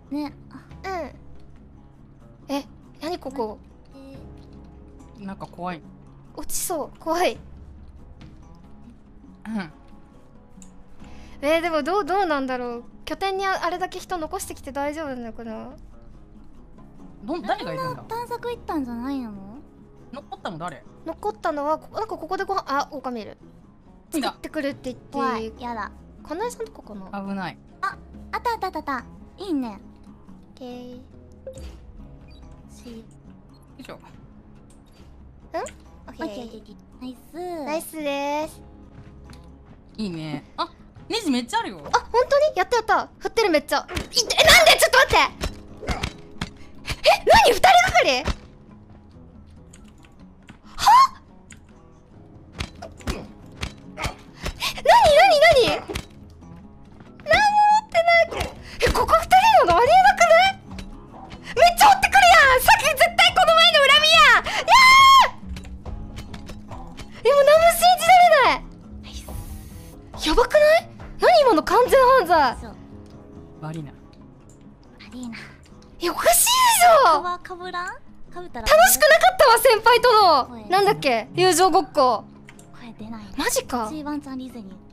ね。 うん。え、なにここ。 なんか怖い。 落ちそう。怖い。 うん。 でもどうなんだろう。拠点にあれだけ人残してきて大丈夫なのかな。 誰がいるんだ。 探索行ったんじゃないの？ 残ったの誰？ 残ったのはなんかここでご飯、あ、狼いる。作ってくるって言って。 怖い。やだ。 かなえさんとかかな。 危ない。 あったあったあったあった。いいね。 オッケー。 よいしょ。 オッケー。 ナイス。 ナイスです。 いいね。あ、ネジめっちゃあるよ。 あ、本当にやったやった。振ってるめっちゃ。なんでちょっと待って。何2人がかり。は？何何も持ってない。ここ2人なのありえなくない？めっちゃ追ってくるやん。さっき絶対この前の恨みやん。でも何も信じられない。やばくない？何今の完全犯罪。 悪いな。 悪いな。 おかしいでしょ。 かぶらん？かぶったら楽しくなかったわ先輩とのなんだっけ友情ごっこ。 声出ない。 マジか。 ワンちゃんリゼに